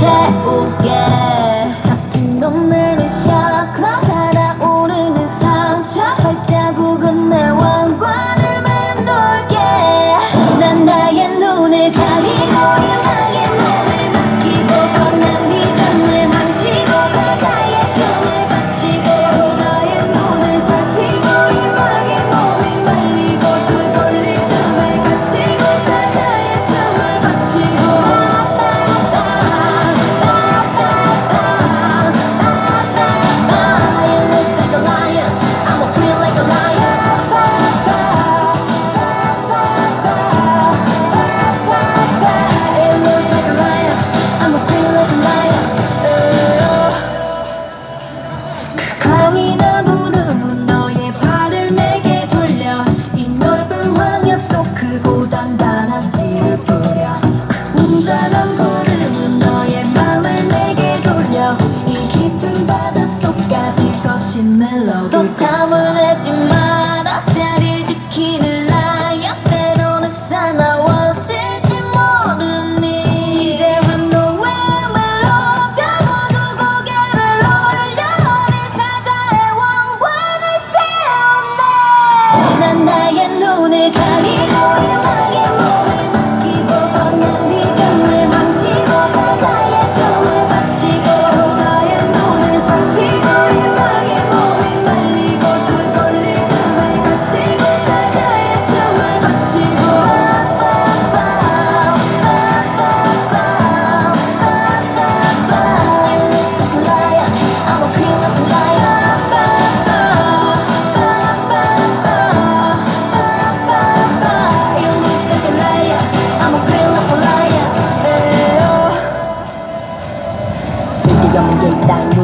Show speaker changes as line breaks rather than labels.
세우게 작은 놈들은 샤클락 달아오르는 상처 발자국은 내 왕관을 맴돌게 난 나의 눈을 가리고 음악에 몸을 맡기고 뻔한 비전을 망치고 사자의 춤을 바치고 너의 눈을 살피고 음악에 몸을 말리고 두 돌리 틈을 갇히고 사자의 춤을 바치고 강인한 울음은 너의 발을 내게 돌려 이 넓은 황야 속 크고 단단한 씨를 뿌려 웅장한 구름은 너의 맘을 내게 돌려 이 깊은 바닷속까지 거친 멜로디 또 탐을 내지 마라 자리를 지키는 라이언 때로는 사나워질지 모르니 이제 환호음을 높여 모두 고개를 올려 어린 사자의 왕관을 세운대 난 나의 눈을 가리고 음악에 몸을 맡기고 뻔한 비전을 망치고 사자의 춤을 바치고 너의 눈을 살피고 음악에 몸을 말리고 두 돌리 틈을 갇히고 사자의 춤을 바치고 It looks like a liar, I'm a queen like a liar It looks like a liar, I'm a queen like a liar 쓸데없는 게 있다